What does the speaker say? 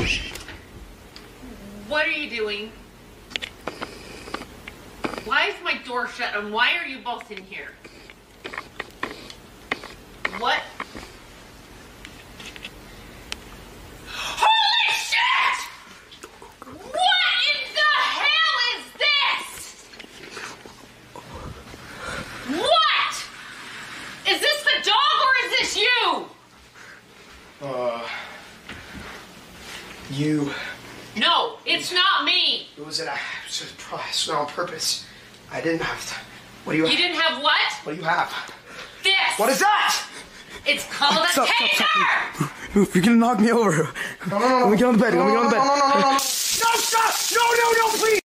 What are you doing? Why is my door shut and why are you both in here? What? Holy shit! What in the hell is this? What? Is this the dog or is this you? You. No, it's not me. It was on purpose. I didn't have to. What do you have? You didn't have what? What do you have? This. What is that? It's called a taser. Move, you're gonna knock me over. No. Let me get on the bed. Let me get on the bed. No, stop! No, please!